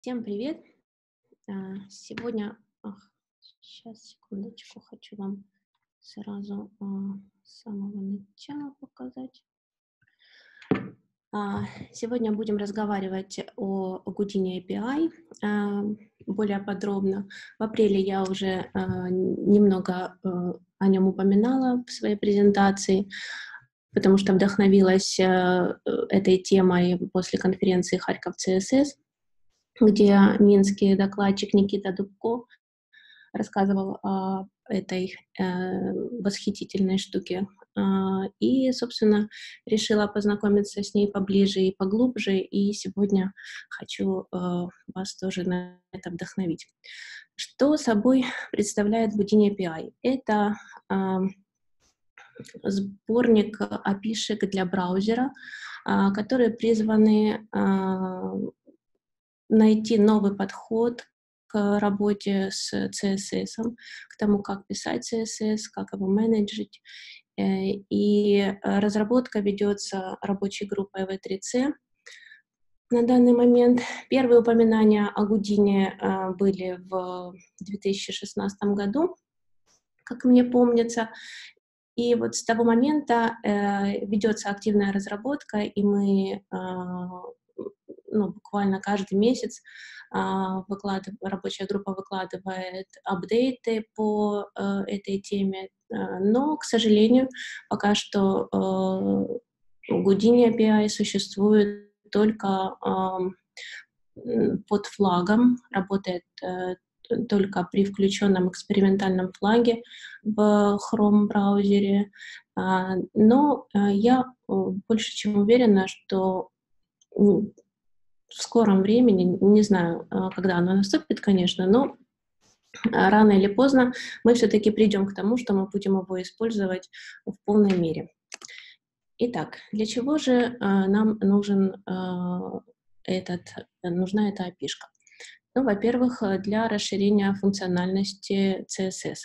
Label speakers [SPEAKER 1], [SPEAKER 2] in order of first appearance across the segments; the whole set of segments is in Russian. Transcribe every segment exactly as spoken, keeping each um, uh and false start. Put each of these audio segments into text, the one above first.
[SPEAKER 1] Всем привет! А, Сегодня, сейчас, секундочку, хочу вам сразу а, с самого начала показать. А, Сегодня будем разговаривать о Houdini эй пи ай а, более подробно. В апреле я уже а, немного а, о нем упоминала в своей презентации, потому что вдохновилась а, этой темой после конференции «Харьков си эс эс», где минский докладчик Никита Дубко рассказывал о этой э, восхитительной штуке. А, и, собственно, решила познакомиться с ней поближе и поглубже, и сегодня хочу э, вас тоже на это вдохновить. Что собой представляет Houdini эй пи ай? Это э, сборник эй пи ай-шек для браузера, э, которые призваны э, найти новый подход к работе с си эс эс, к тому, как писать си эс эс, как его менеджить. Э, И разработка ведется рабочей группой ви три си. На данный момент первые упоминания о Houdini э, были в две тысячи шестнадцатом году, как мне помнится. И вот с того момента э, ведется активная разработка, и мы э, ну, буквально каждый месяц а, выклад... рабочая группа выкладывает апдейты по э, этой теме, э, но, к сожалению, пока что э, Houdini эй пи ай существует только э, под флагом, работает э, только при включенном экспериментальном флаге в Chrome-браузере. А, но а, я э, больше чем уверена, что м, в скором времени, не знаю, а, когда оно наступит, конечно, но а, рано или поздно мы все-таки придем к тому, что мы будем его использовать в полной мере. Итак, для чего же а, нам нужен, а, этот, нужна эта эй пи ай-шка? Ну, во-первых, э, для расширения функциональности си эс эс.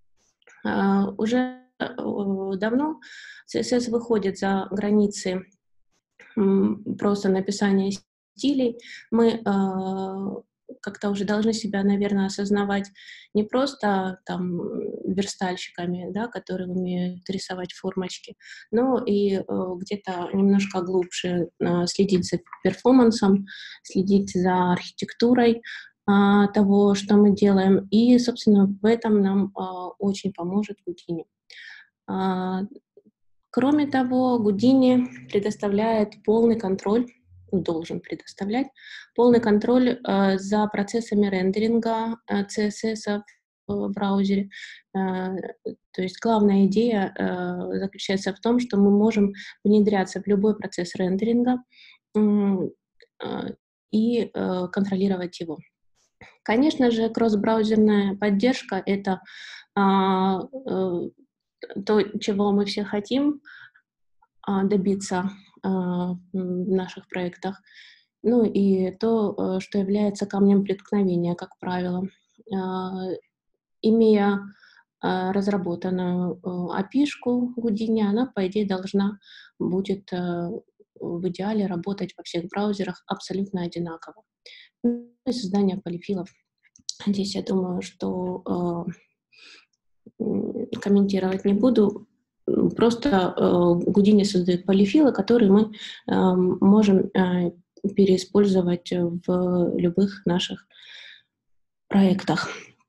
[SPEAKER 1] А, Уже э, давно си эс эс выходит за границы м, просто написания стилей. Мы а, как-то уже должны себя, наверное, осознавать не просто там верстальщиками, да, которые умеют рисовать формочки, но и э, где-то немножко глубже э, следить за перформансом, следить за архитектурой а, того, что мы делаем. И, собственно, в этом нам а, очень поможет Houdini. А, Кроме того, Houdini предоставляет полный контроль, должен предоставлять полный контроль э, за процессами рендеринга э, си эс эс в браузере. Э, то есть главная идея э, заключается в том, что мы можем внедряться в любой процесс рендеринга м, э, и э, контролировать его. Конечно же, кросс-браузерная поддержка — это а, э, то, чего мы все хотим а, добиться а, м, в наших проектах. Ну и то, э, что является камнем преткновения, как правило. А, Имея а, разработанную э, эй пи ай-шку Houdini, она, по идее, должна будет э, в идеале работать во всех браузерах абсолютно одинаково. Ну и создание полифилов. Здесь я думаю, что э, м, комментировать не буду. М, Просто э, Houdini создает полифилы, которые мы э, можем э, переиспользовать в любых наших проектах.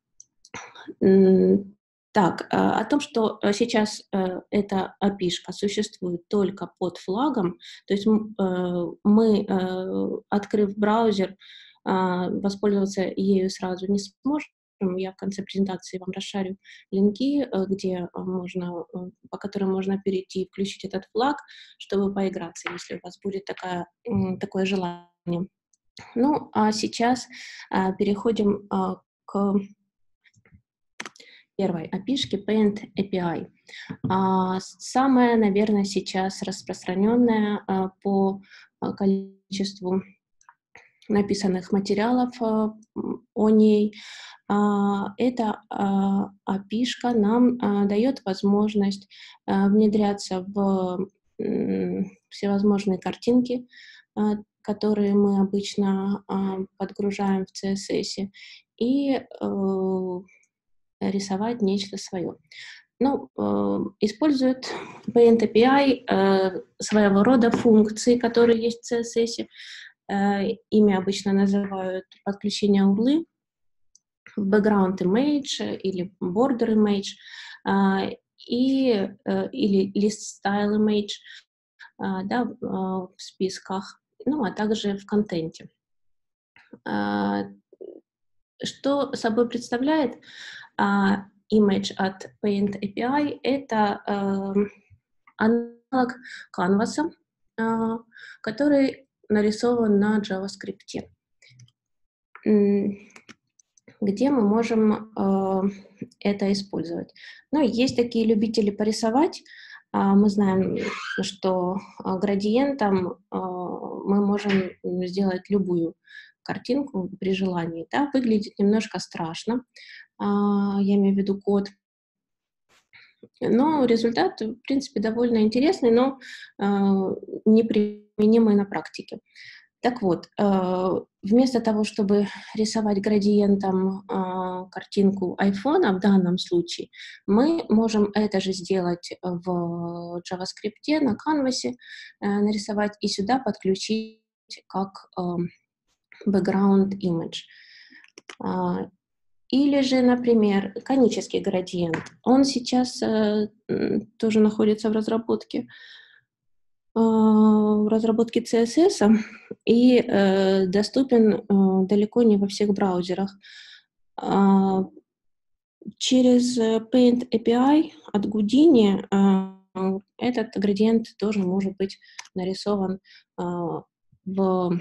[SPEAKER 1] М, Так, а, о том, что э, сейчас э, эта эй пи ай-шка существует только под флагом, то есть м, э, мы, э, открыв браузер, а, воспользоваться ею сразу не сможем. Я в конце презентации вам расшарю линки, э, где э, можно, э, по которым можно перейти и включить этот флаг, чтобы поиграться, если у вас будет такая, м, такое желание. Ну, а сейчас а, переходим а, к первой эй пи ай-шке Paint эй пи ай. А, самая, наверное, сейчас распространенная а, по а, количеству написанных материалов а, м, о ней. А, эта а, эй пи ай-шка нам а, дает возможность а, внедряться в м, всевозможные картинки, а, которые мы обычно а, подгружаем в си эс эс, и э, рисовать нечто свое. Ну, э, использует Paint эй пи ай э, своего рода функции, которые есть в си эс эс. Э, ими обычно называют подключение урлы, background image или border image, э, и, э, или list style image, э, да, э, в списках, ну, а также в контенте. Э, что собой представляет Uh, image от Paint эй пи ай — это uh, аналог Canvas, uh, который нарисован на JavaScript, где мы можем uh, это использовать. Ну, есть такие любители порисовать. Uh, мы знаем, что uh, градиентом uh, мы можем сделать любую картинку при желании. Да? Выглядит немножко страшно. Uh, я имею в виду код. Но результат, в принципе, довольно интересный, но э, неприменимый на практике. Так вот, э, вместо того, чтобы рисовать градиентом э, картинку айфона в данном случае, мы можем это же сделать в JavaScript, на Canvas, э, нарисовать и сюда подключить как э, background image. Или же, например, конический градиент. Он сейчас э, тоже находится в разработке, э, в разработке си эс эс и э, доступен э, далеко не во всех браузерах. Э, через Paint эй пи ай от Houdini э, этот градиент тоже может быть нарисован э, в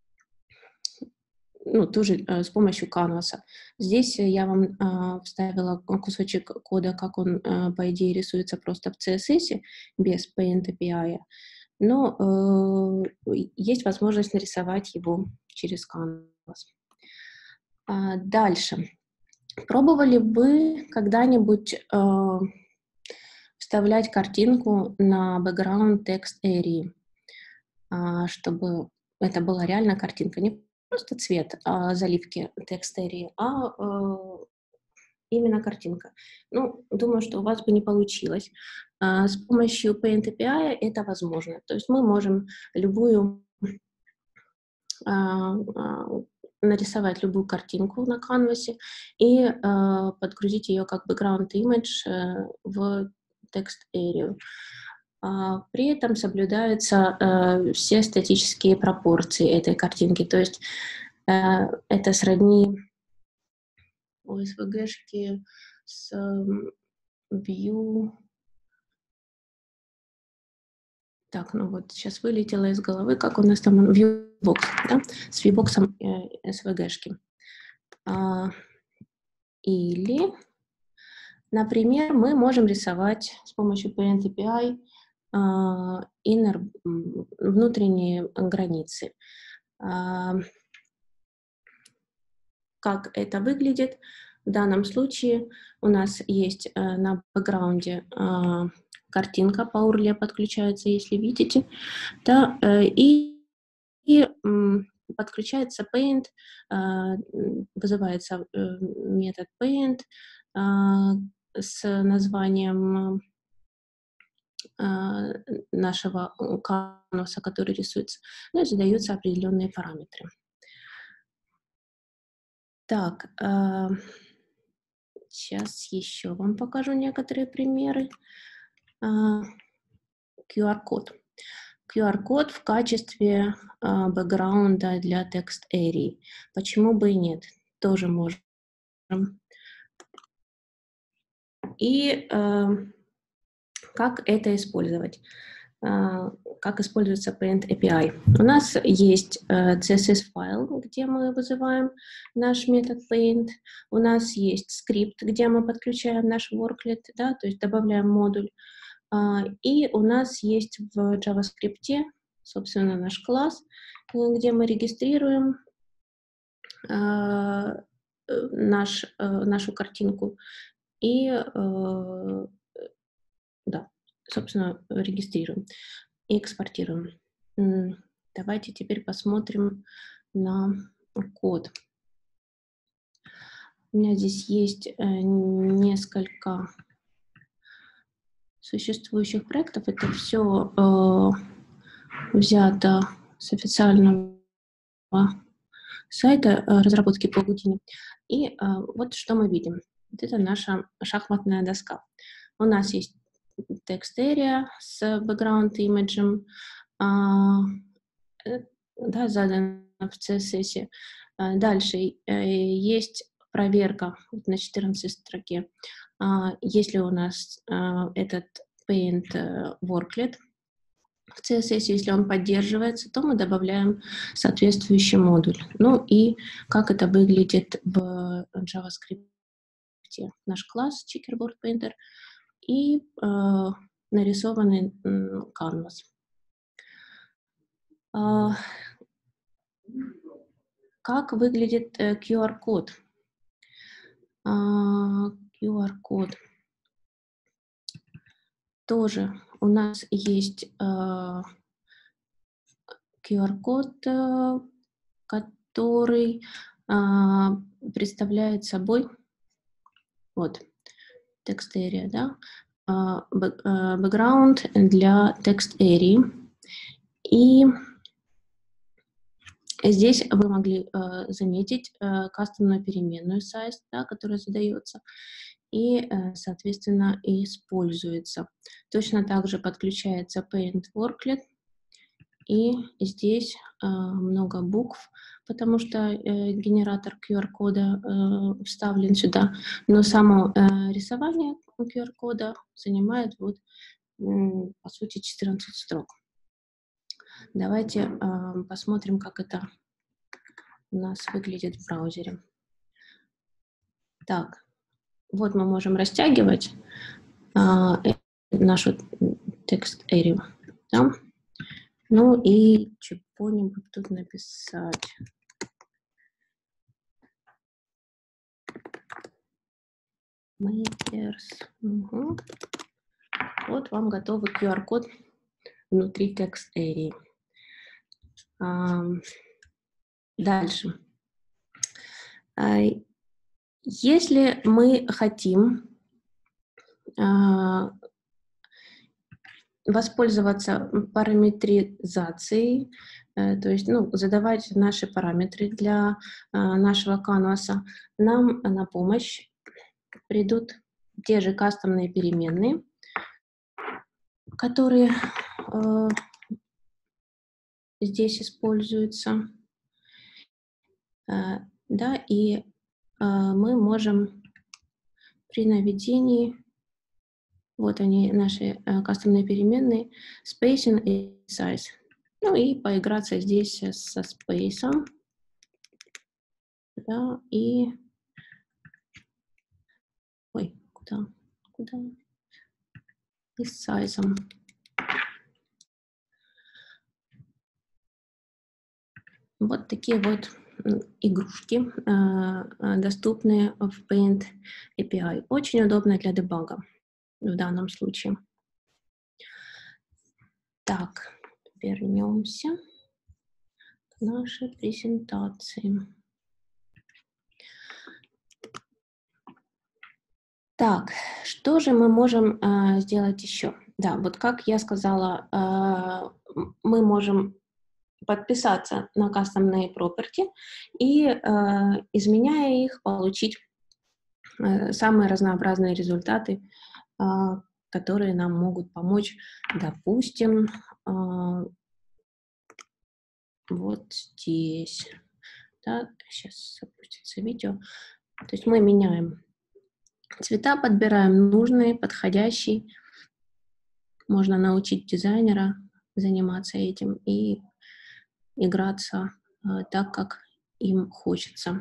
[SPEAKER 1] ну, тоже э, с помощью Canvas. Здесь я вам э, вставила кусочек кода, как он, э, по идее, рисуется просто в си эс эс без Paint эй пи ай, но э, есть возможность нарисовать его через Canvas. А, дальше. Пробовали вы когда-нибудь э, вставлять картинку на background text area, э, чтобы это была реально картинка, не просто цвет а, заливки текст-эрии, а э, именно картинка. Ну, думаю, что у вас бы не получилось. А, с помощью Paint эй пи ай это возможно. То есть мы можем любую а, а, нарисовать любую картинку на Canvas и а, подгрузить ее как background image а, в текст-эрию. Uh, при этом соблюдаются uh, все статические пропорции этой картинки. То есть uh, это сродни о эс ви джи-шке с um, Vue. Так, ну вот сейчас вылетело из головы, как у нас там Vuebox, да? С Vuebox uh, эс ви джи-шки. Uh, или, например, мы можем рисовать с помощью Paint эй пи ай uh, inner, внутренние границы. Uh, Как это выглядит? В данном случае у нас есть э, на бэкграунде э, картинка по урле подключается, если видите, да, э, и, и э, подключается Paint, э, вызывается э, метод Paint э, с названием э, нашего канваса, который рисуется, ну и задаются определенные параметры. Так, э, сейчас еще вам покажу некоторые примеры. Uh, ку ар-код. ку ар-код в качестве uh, бэкграунда для текст-эрии. Почему бы и нет? Тоже можем. И uh, как это использовать? Uh, как используется Paint эй пи ай? У нас есть uh, си эс эс-файл, где мы вызываем наш метод Paint. У нас есть скрипт, где мы подключаем наш worklet, да, то есть добавляем модуль. Uh, и у нас есть в JavaScript, собственно, наш класс, где мы регистрируем uh, наш, uh, нашу картинку и uh, да, собственно, регистрируем и экспортируем. Давайте теперь посмотрим на код. У меня здесь есть э, несколько существующих проектов. Это все э, взято с официального сайта э, разработки по Houdini. И э, вот что мы видим. Вот это наша шахматная доска. У нас есть text area с background image, а, э, да, задано в си эс эс. А, дальше э, есть проверка вот на четырнадцатой строке. А, если у нас а, этот paint э, worklet в си эс эс, если он поддерживается, то мы добавляем соответствующий модуль. Ну и как это выглядит в JavaScript. Наш класс Checkerboard Painter и э, нарисованный э, canvas. Э, как выглядит э, ку ар-код? Э, ку ар-код. Тоже у нас есть э, ку ар-код, э, который э, представляет собой вот text area, да, background для text area. И здесь вы могли э, заметить э, кастомную переменную size, да, которая задается и, э, соответственно, используется. Точно так же подключается Paint Worklet, и здесь э, много букв, потому что э, генератор ку ар-кода э, вставлен сюда, но само э, рисование ку ар-кода занимает, вот, э, по сути, четырнадцать строк. Давайте э, посмотрим, как это у нас выглядит в браузере. Так, вот мы можем растягивать а, э, нашу text area, да? Ну и чего-нибудь тут написать. Makers. Угу. Вот вам готовый ку ар-код внутри text area. А, дальше. А, если мы хотим а, воспользоваться параметризацией, э, то есть, ну, задавать наши параметры для э, нашего канваса, нам на помощь придут те же кастомные переменные, которые э, здесь используются, э, да, и э, мы можем при наведении, вот они, наши э, кастомные переменные, spacing и size. Ну и поиграться здесь со спейсом, да, и... Ой, куда? Куда? И с сайзом. Вот такие вот игрушки, э, доступные в Paint эй пи ай. Очень удобно для дебага в данном случае. Так, вернемся к нашей презентации. Так, что же мы можем э, сделать еще? Да, вот как я сказала, э, мы можем подписаться на кастомные property и, э, изменяя их, получить э, самые разнообразные результаты, э, которые нам могут помочь, допустим, э, вот здесь. Да, сейчас запустится видео. То есть мы меняем цвета, подбираем нужные, подходящие. Можно научить дизайнера заниматься этим и играться э, так, как им хочется.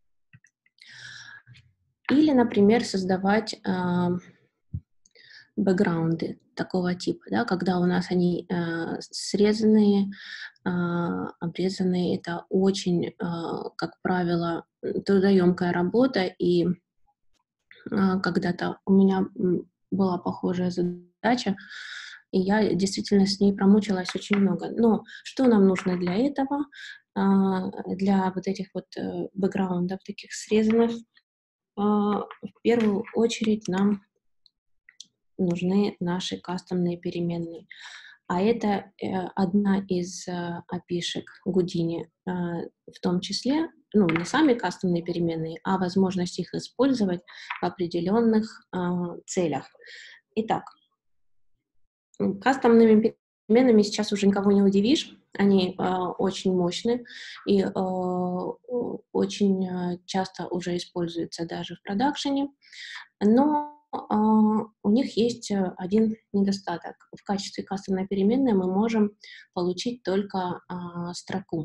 [SPEAKER 1] Или, например, создавать э, бэкграунды такого типа, да, когда у нас они э, срезанные, э, обрезанные. Это очень, э, как правило, трудоемкая работа, и э, когда-то у меня была похожая задача. И я действительно с ней промучилась очень много. Но что нам нужно для этого? А, для вот этих вот э, бэкграундов таких срезанных, а, в первую очередь нам нужны наши кастомные переменные. А это э, одна из э, опишек Houdini, э, в том числе, ну, не сами кастомные переменные, а возможность их использовать в определенных э, целях. Итак, м, кастомными переменными сейчас уже никого не удивишь. Они э, очень мощны и э, о- очень э, часто уже используются даже в продакшене. Но а, у них есть э, один недостаток. В качестве кастомной переменной мы можем получить только а, строку.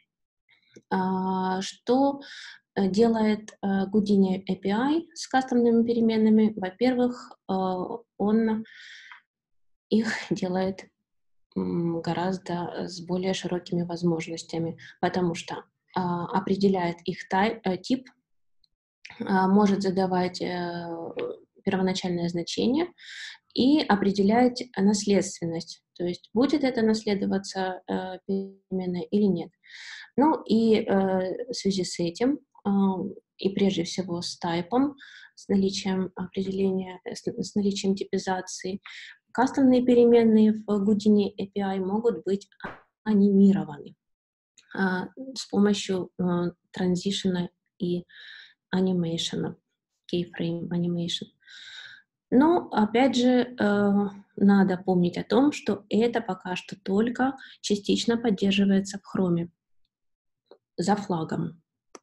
[SPEAKER 1] А, что э, делает э, Houdini эй пи ай с кастомными переменными? Во-первых, э, он их делает м, гораздо с более широкими возможностями, потому что а, определяет их тай- э, тип, а, может задавать э, первоначальное значение и определяет наследственность, то есть будет это наследоваться э, переменной или нет. Ну и э, в связи с этим, э, и прежде всего с тайпом, с наличием определения, э, с, с наличием типизации, кастомные переменные в Houdini эй пи ай могут быть анимированы а, с помощью э, транзишена и анимейшена, keyframe animation. Но, опять же, э, надо помнить о том, что это пока что только частично поддерживается в Chrome за флагом.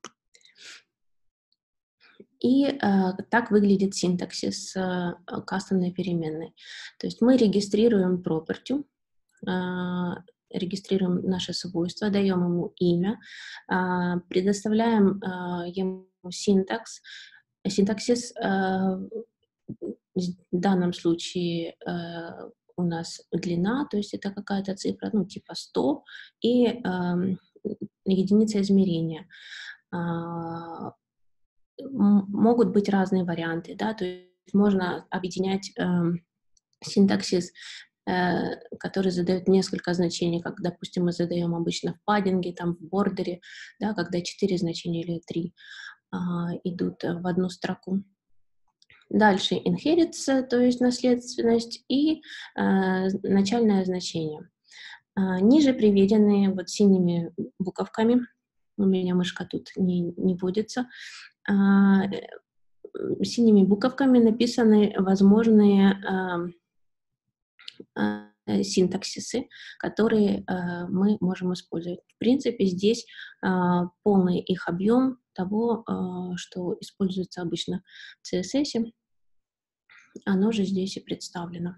[SPEAKER 1] И э, так выглядит синтаксис э, кастомной переменной. То есть мы регистрируем property, э, регистрируем наше свойство, даем ему имя, э, предоставляем э, ему синтакс, синтаксис, э, в данном случае э, у нас длина, то есть это какая-то цифра, ну, типа сто, и э, единица измерения. А, м- могут быть разные варианты, да, то есть можно объединять э, синтаксис, э, который задает несколько значений, как, допустим, мы задаем обычно в паддинге, там, в бордере, да, когда четыре значения или три а, идут в одну строку. Дальше inherits, то есть наследственность, и э, начальное значение. А, ниже приведенные вот синими буковками, у меня мышка тут не, не водится, а, э, синими буковками написаны возможные а, а, синтаксисы, которые а, мы можем использовать. В принципе, здесь а, полный их объем того, а, что используется обычно в си эс эс, оно же здесь и представлено.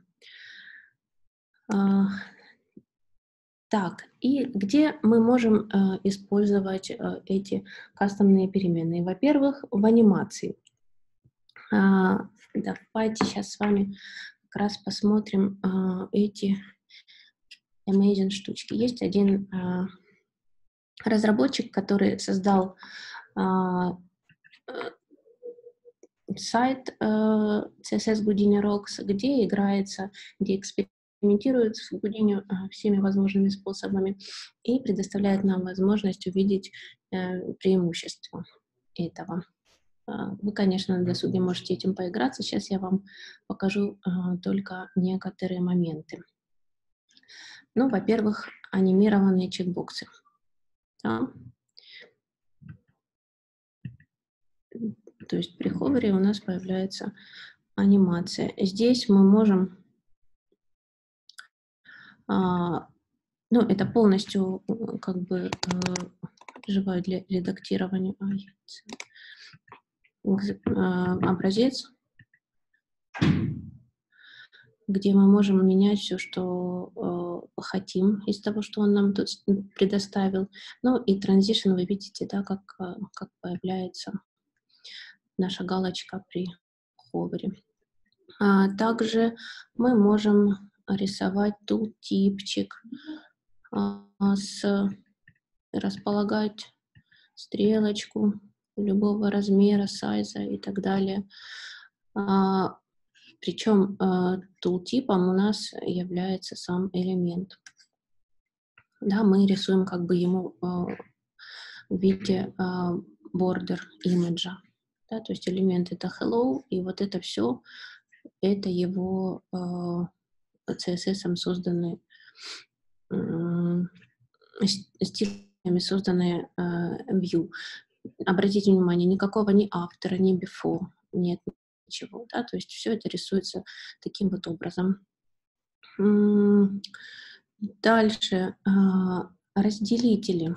[SPEAKER 1] А, так, и где мы можем э, использовать э, эти кастомные переменные? Во-первых, в анимации. А, давайте сейчас с вами как раз посмотрим а, эти amazing штучки. Есть один а, разработчик, который создал а, э, сайт э, си эс эс Houdini Rocks, где играется, где экспериментирует с Houdini э, всеми возможными способами и предоставляет нам возможность увидеть э, преимущества этого. А, Вы, конечно, на досуге можете этим поиграться. Сейчас я вам покажу а, только некоторые моменты. Ну, во-первых, анимированные чекбоксы. Да. То есть при ховере у нас появляется анимация. Здесь мы можем, а, ну, это полностью э, как бы э, живое для редактирования. Ай, экз- э, образец, где мы можем менять все, что э, хотим из того, что он нам тут с- предоставил. Ну и транзишн вы видите, да, как, э, как появляется наша галочка при ховере. А также мы можем рисовать тут типчик, а, с, располагать стрелочку любого размера, сайза и так далее. А, Причем э, тултипом у нас является сам элемент. Да, мы рисуем как бы ему э, в виде э, border имиджа. Да, то есть элемент это hello, и вот это все, это его э, си эс эс созданные, э, стилями созданные э, view. Обратите внимание, никакого ни автора, ни before, нет ничего, да, то есть все это рисуется таким вот образом. М, Дальше а, разделители.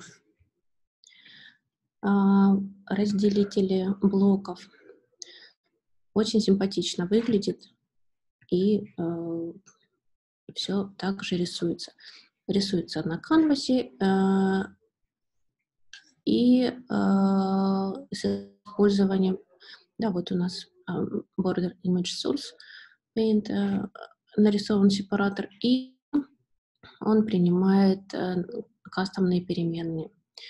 [SPEAKER 1] А, Разделители блоков. Очень симпатично выглядит, и все также рисуется. Рисуется на канвасе, э, и э, с использованием, да, вот у нас э, Border Image Source Paint э, нарисован сепаратор, и он принимает э, кастомные переменные.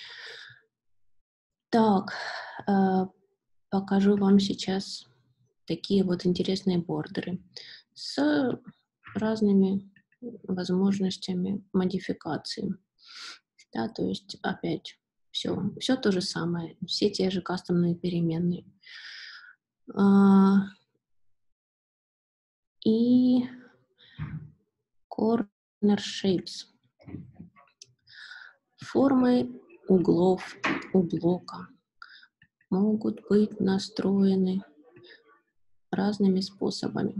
[SPEAKER 1] Так, э, покажу вам сейчас такие вот интересные бордеры с разными возможностями модификации. Да, то есть опять все, все то же самое, все те же кастомные переменные. А, и corner shapes. Формы углов у блока могут быть настроены разными способами.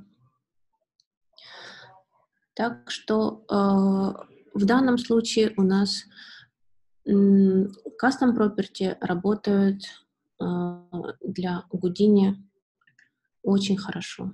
[SPEAKER 1] Так что э, в данном случае у нас м, custom property работают э, для Houdini очень хорошо.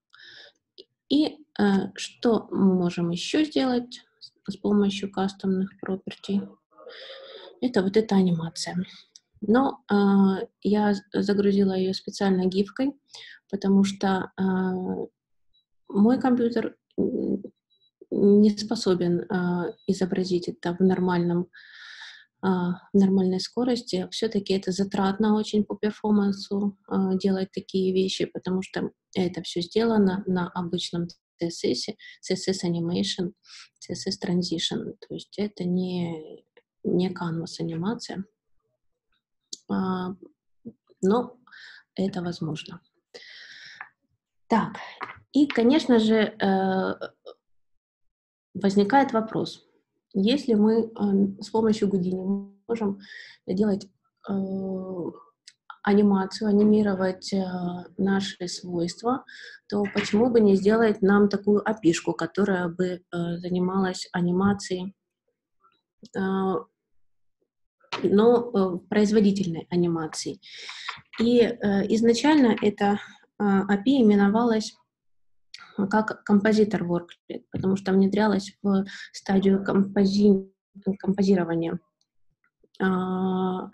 [SPEAKER 1] И э, что мы можем еще сделать с, с помощью кастомных property? Это вот эта анимация. Но э, я загрузила ее специально гифкой, потому что э, мой компьютер не способен э, изобразить это в нормальном, э, в нормальной скорости. Все-таки это затратно очень по перформансу э, делать такие вещи, потому что это все сделано на обычном си эс эс, си эс эс Animation, си эс эс Transition. То есть это не, не Canvas анимация, а, но это возможно. Так, и, конечно же, э, возникает вопрос. Если мы э, с помощью Houdini можем делать э, анимацию, анимировать э, наши свойства, то почему бы не сделать нам такую эй пи ай-шку, которая бы э, занималась анимацией, э, но э, производительной анимацией. И э, изначально эта э, эй пи ай именовалась как композитор Worklet, потому что внедрялась в стадию компози... композирования а,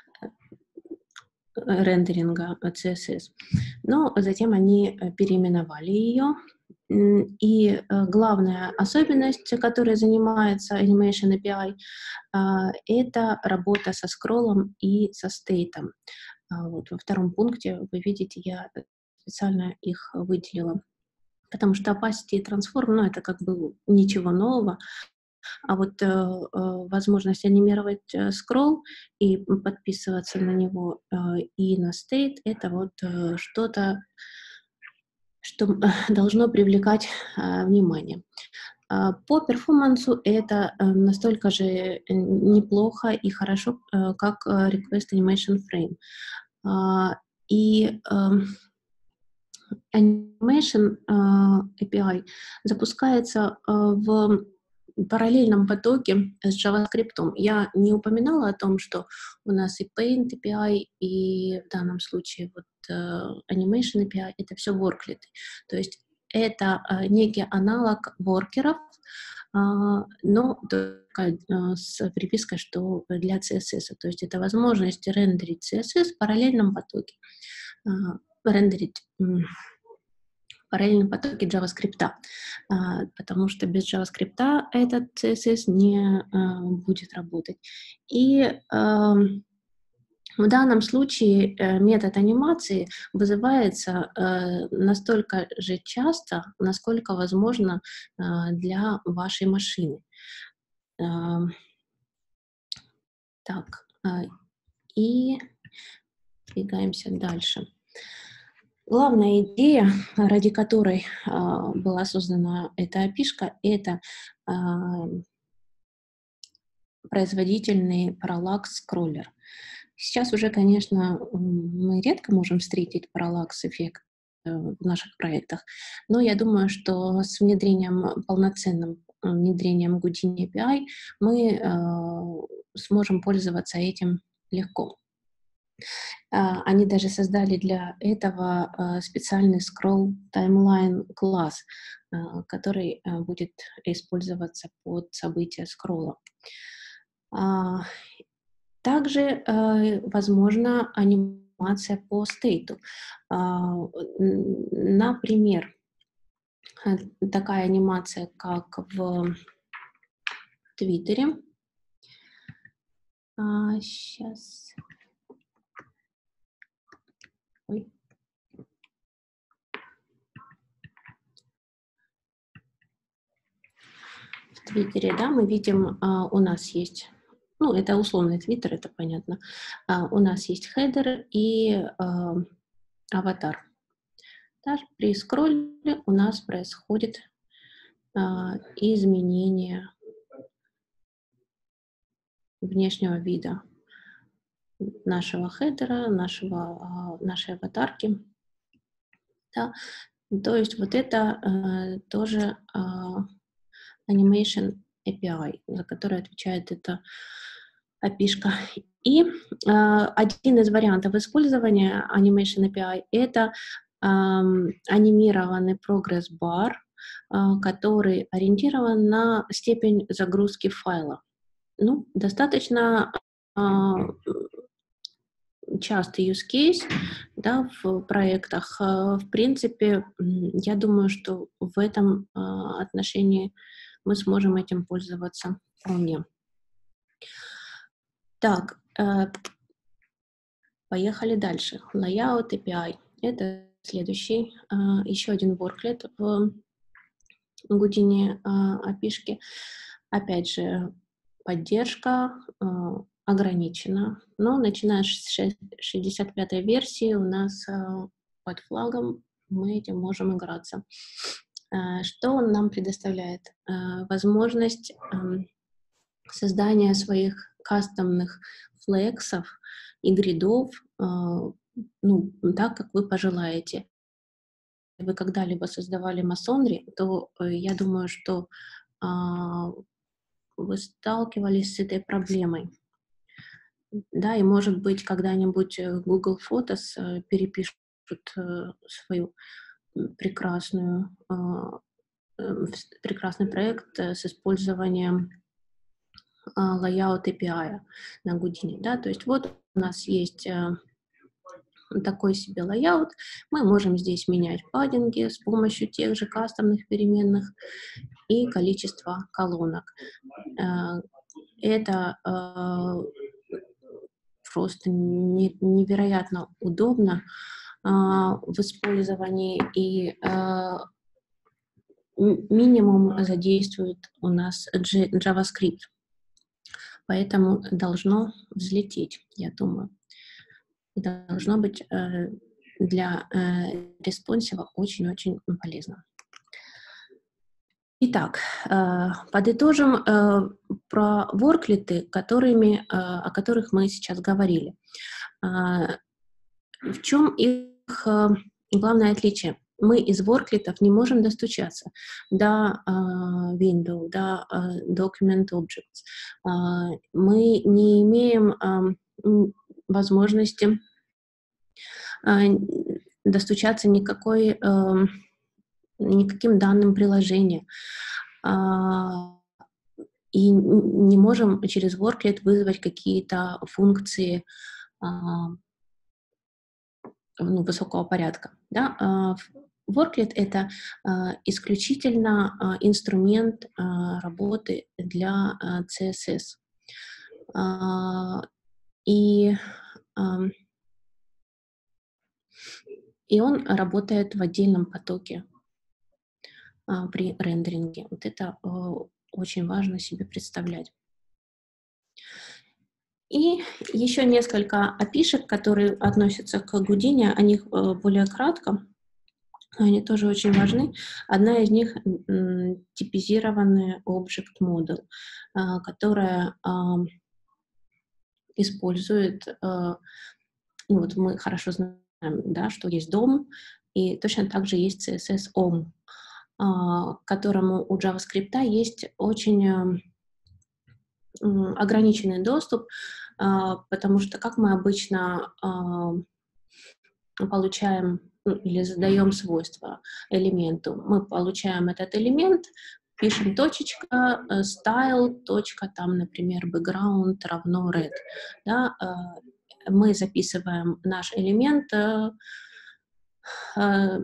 [SPEAKER 1] рендеринга си эс эс. Но затем они переименовали ее. И главная особенность, которой занимается Animation эй пи ай, это работа со скроллом и со стейтом. Вот во втором пункте вы видите, я специально их выделила. Потому что opacity и transform, ну, это как бы ничего нового, а вот э, э, возможность анимировать э, скролл и подписываться на него э, и на state, это вот э, что-то, что э, должно привлекать э, внимание. Э, по перформансу это э, настолько же неплохо и хорошо, э, как э, Request Animation Frame. Э, и э, Animation uh, эй пи ай запускается uh, в параллельном потоке с JavaScript. Я не упоминала о том, что у нас и Paint эй пи ай, и в данном случае вот, uh, Animation эй пи ай — это все ворклеты. То есть это uh, некий аналог воркеров, uh, но только uh, с припиской, что для си эс эс. То есть это возможность рендерить си эс эс в параллельном потоке. Uh, рендерить в параллельном потоке JavaScript, а, потому что без JavaScript этот си эс эс не а, будет работать. И а, В данном случае э, метод анимации вызывается э, настолько же часто, насколько возможно э, для вашей машины. Ам, так, а, и двигаемся дальше. Главная идея, ради которой а, была создана эта эй пи ай-шка, это а, производительный параллакс-скроллер. Сейчас уже, конечно, м, мы редко можем встретить параллакс-эффект э, в наших проектах, но я думаю, что с внедрением, полноценным э, внедрением Houdini эй пи ай мы э, сможем пользоваться этим легко. А, Они даже создали для этого а, специальный scroll timeline класс, а, который а, будет использоваться под события скролла. А, Также э, возможна анимация по стейту. А, н- Например, э, такая анимация, как в Твиттере. Сейчас. Ой. В Твиттере, да, мы видим, а, у нас есть, ну, это условный Твиттер, это понятно. А, у нас есть хедер и а, аватар. Да, при скролле у нас происходит а, изменение внешнего вида нашего хедера, нашего, а, нашей аватарки. Да. То есть вот это а, тоже а, Animation эй пи ай, за который отвечает эта эй пи ай-шка. И а, один из вариантов использования Animation эй пи ай — это ам, анимированный прогресс-бар, а, который ориентирован на степень загрузки файла. Ну, достаточно а, частый use case, да, в проектах. А, В принципе, м, я думаю, что в этом а, отношении мы сможем этим пользоваться вполне. Так, э, поехали дальше. Layout эй пи ай. Это следующий, э, еще один worklet в Houdini э, эй пи ай-шке. Опять же, поддержка э, ограничена, но начиная с шесть- шестьдесят пятой версии у нас э, под флагом мы этим можем играться. Э, Что он нам предоставляет? Э, Возможность эм, создания своих кастомных флексов и гридов, а, ну, так, как вы пожелаете. Если вы когда-либо создавали масонри, то э, я думаю, что а, вы сталкивались с этой проблемой. Да, и, может быть, когда-нибудь э, Google Photos э, перепишут э, свою м, прекрасную, а, э, с- прекрасный проект э, с использованием а, layout эй пи ай на Houdini, да, то есть вот у нас есть э, такой себе layout, мы можем здесь менять паддинги с помощью тех же кастомных переменных и количество колонок. Э, Это э, просто не- невероятно удобно а, в использовании, и э, м- минимум задействует у нас J- JavaScript, поэтому должно взлететь, я думаю. Должно быть э, для э, респонсива очень-очень полезно. Итак, э, подытожим э, про ворклеты, которыми, э, о которых мы сейчас говорили. А, В чем их э, главное отличие? Мы из ворклетов не можем достучаться до э, window, до э, document objects. А, Мы не имеем э, м, возможности а, достучаться никакой, эм, никаким данным приложения. А, И н- не можем через Worklet вызвать какие-то функции а, ну, высокого порядка. Да? А, в- Worklet — это а, исключительно а, инструмент а, работы для а, си эс эс. А, И ам, и он работает в отдельном потоке а, при рендеринге. Вот это э, очень важно себе представлять. И еще несколько опишек, которые относятся к Houdini, о них э, более кратко. Они тоже очень важны. Одна из них м, типизированная Object Model, а, которая а, использует, а, ну вот мы хорошо знаем, да, что есть дом, и точно так же есть си эс эс ом, а, которому у JavaScript есть очень а, м, ограниченный доступ, а, потому что как мы обычно а, получаем, ну, или задаем свойства элементу. Мы получаем этот элемент, пишем точечка, э, style, точка, там, например, background равно red. Да, э, мы записываем наш элемент э, э,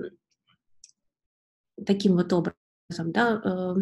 [SPEAKER 1] таким вот образом, да, э,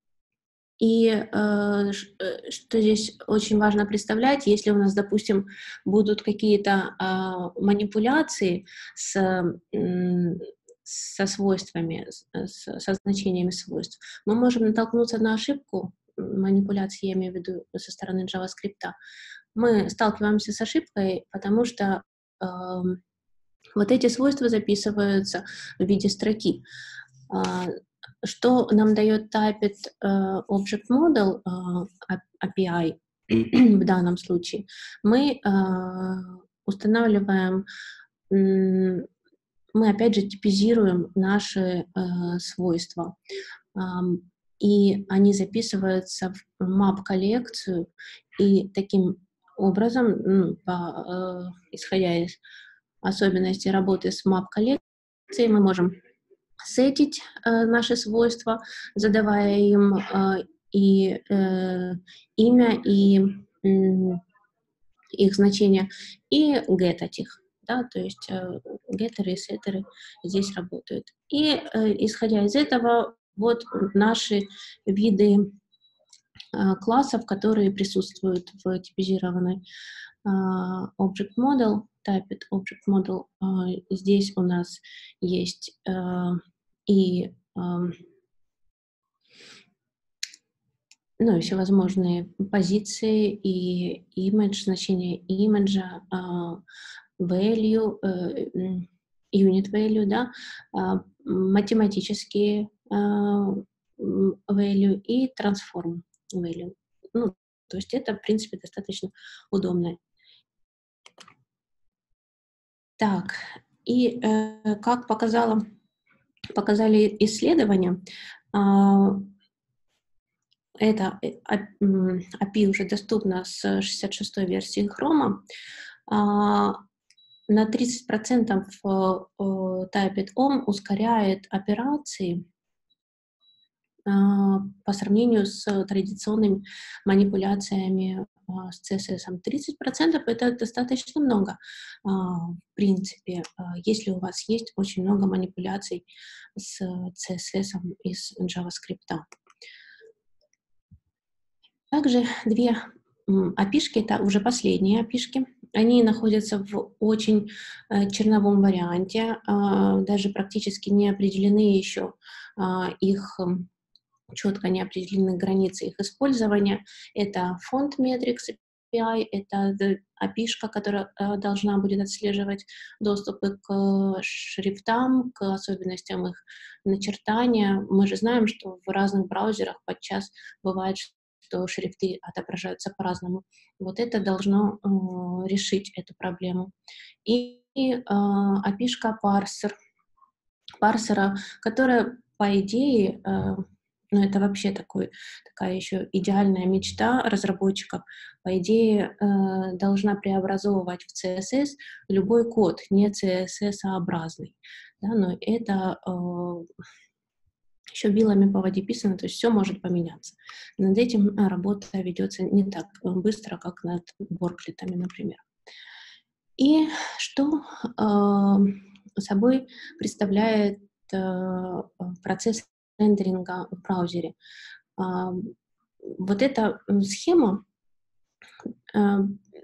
[SPEAKER 1] и э, ш- э, что здесь очень важно представлять, если у нас, допустим, будут какие-то а, манипуляции с, м, со свойствами, с, с- со значениями свойств, мы можем натолкнуться на ошибку, м, манипуляции, я имею в виду со стороны JavaScript. Мы сталкиваемся с ошибкой, потому что эм, вот эти свойства записываются в виде строки. А, Что нам дает Typed э, Object Model э, эй пи ай в данном случае? Мы э, устанавливаем, м, мы опять же типизируем наши э, свойства, Ам, и они записываются в map-коллекцию, и таким образом, м, по, э, исходя из особенностей работы с map-коллекцией, мы можем сетить э, наши свойства, задавая им э, и э, имя, и м, их значение, и гетать их. Да, то есть э, геттеры и сеттеры здесь работают. И э, исходя из этого, вот наши виды э, классов, которые присутствуют в типизированной э, Object Model, Typed Object Model. Э, здесь у нас есть э, и эм, ну, и всевозможные позиции, и image, значение имиджа, а, value, э, м, unit value, да, а, математические а, м, value и transform value. Ну, то есть это, в принципе, достаточно удобно. Так, и э, как показало, показали исследования, а, это э, ап- м, эй пи ай уже доступно с шестьдесят шестой версии Chrome. А, На тридцать процентов э, э, Typed Om ускоряет операции а, по сравнению с традиционными манипуляциями а, с си эс эс. тридцать процентов это достаточно много. А, В принципе, а, если у вас есть очень много манипуляций с си эс эс и с JavaScript. Также две м, опишки, это уже последние опишки, они находятся в очень э, черновом варианте, а, даже практически не определены еще а, их м, четко не определены границы их использования. Это фонд Metrics эй пи ай, это д- опишка, которая э, должна будет отслеживать доступы к шрифтам, к особенностям их начертания. Мы же знаем, что в разных браузерах подчас бывает, что шрифты отображаются по-разному. Вот это должно э, решить эту проблему. И, и э, опишка парсер, парсера, которая, по идее, э, ну, это вообще такой, такая еще идеальная мечта разработчиков, по идее, э, должна преобразовывать в си эс эс любой код, не си эс эс-образный. Да, но это э, еще вилами по воде писано, то есть все может поменяться. Над этим э, работа ведется не так э, быстро, как над ворклетами, например. И что э, собой представляет э, процесс рендеринга в браузере? А, Вот эта м, схема, э,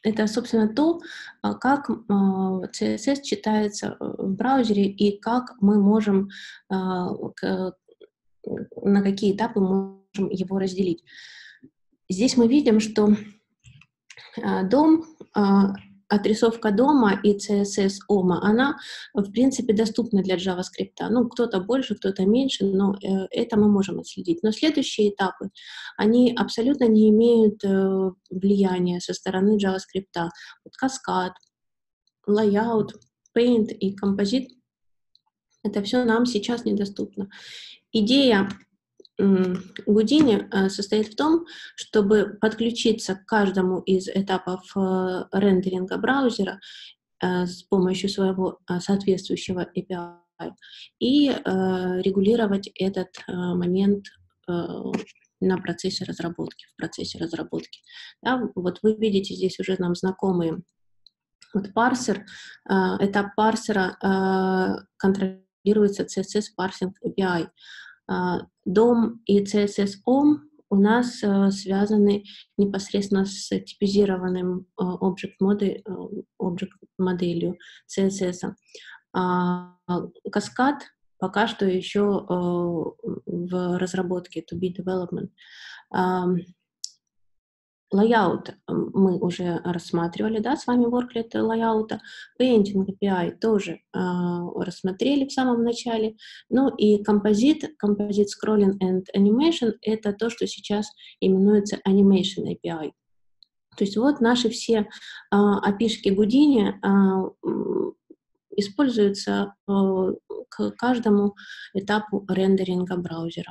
[SPEAKER 1] это, собственно, то, а, как а, си эс эс читается э, в браузере и как мы можем, а, к- на какие этапы мы можем его разделить. Здесь мы видим, что а, дом, а, отрисовка дома и си эс эс ома, она, в принципе, доступна для JavaScript. Ну, кто-то больше, кто-то меньше, но э, это мы можем отследить. Но следующие этапы, они абсолютно не имеют э, влияния со стороны JavaScript. Вот каскад, layout, paint и композит — это все нам сейчас недоступно. Идея Houdini э, состоит в том, чтобы подключиться к каждому из этапов э, рендеринга браузера э, с помощью своего э, соответствующего эй пи ай и э, регулировать этот э, момент э, на процессе разработки, в процессе разработки. Да, вот вы видите здесь уже нам знакомые вот парсер, э, этап парсера э, контролируется си эс эс Parsing эй пи ай. А, дом и си эс эс ом у нас э, связаны непосредственно с типизированным э, object, моды, э, object моделью си эс эс. А, каскад пока что еще э, в разработке, to be development. А, Layout мы уже рассматривали, да, с вами worklet layout. Painting эй пи ай тоже э, рассмотрели в самом начале. Ну и композит, композит scrolling and animation — это то, что сейчас именуется animation эй пи ай. То есть вот наши все э, эй пи ай-шки Houdini э, используются э, к каждому этапу рендеринга браузера.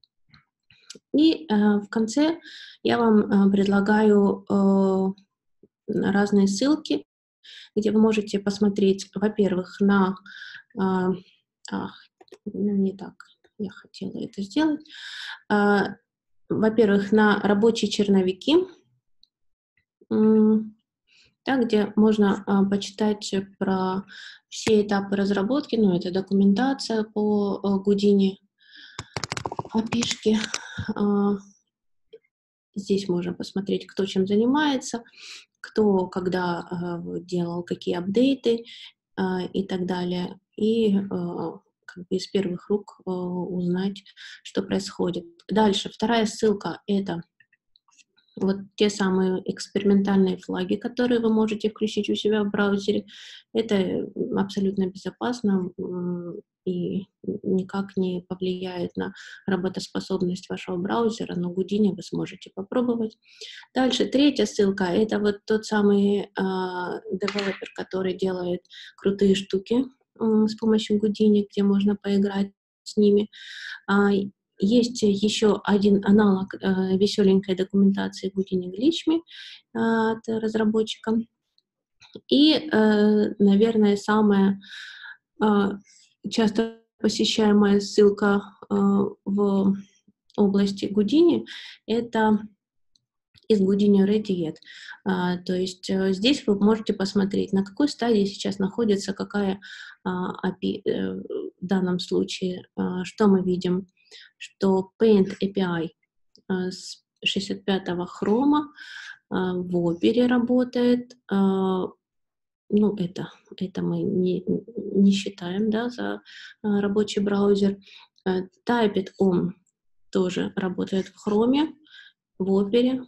[SPEAKER 1] И э, в конце я вам э, предлагаю э, разные ссылки, где вы можете посмотреть, во-первых, на... Э, ах, не так, я хотела это сделать. Э, во-первых, на рабочие черновики, э, да, где можно э, почитать про все этапы разработки, ну, это документация по э, Houdini, эй пи ай-шки. Э, здесь можно посмотреть, кто чем занимается, кто когда э, делал какие апдейты э, и так далее, и э, как бы из первых рук э, узнать, что происходит. Дальше, вторая ссылка — это вот те самые экспериментальные флаги, которые вы можете включить у себя в браузере. Это абсолютно безопасно и никак не повлияет на работоспособность вашего браузера, но Houdini вы сможете попробовать. Дальше, третья ссылка — это вот тот самый девелопер, uh, который делает крутые штуки uh, с помощью Houdini, где можно поиграть с ними. Uh, есть еще один аналог uh, веселенькой документации Houdini Glitchme uh, от разработчика. И, uh, наверное, самая uh, часто посещаемая ссылка uh, в области Houdini — это из Houdini Ready Yet. А, то есть а, здесь вы можете посмотреть, на какой стадии сейчас находится какая а, эй пи ай э, в данном случае. А, что мы видим? Что Paint эй пи ай а, с шестьдесят пятого хрома а, в Opera работает. А, ну, это, это мы не, не считаем, да, за а, рабочий браузер. А, Typed.om тоже работает в Chrome, в Opera.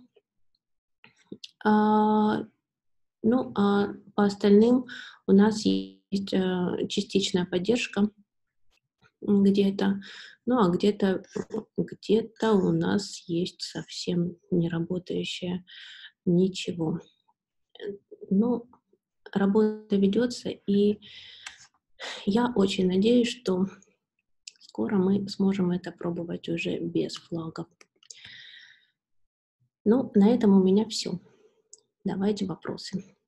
[SPEAKER 1] А, ну, а по остальным у нас есть э, частичная поддержка где-то, ну, а где-то где-то у нас есть совсем не работающее ничего. Ну, работа ведется, и я очень надеюсь, что скоро мы сможем это пробовать уже без флагов. Ну, на этом у меня все. Давайте вопросы.